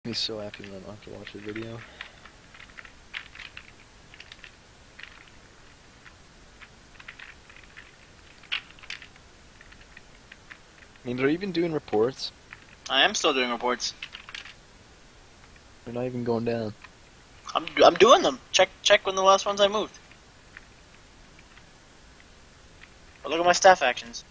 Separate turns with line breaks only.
He's so happy that I don't have to watch the video. I mean, they're even doing reports.
I am still doing reports.
They're not even going down.
I'm doing them. Check when the last ones I moved. But look at my staff actions.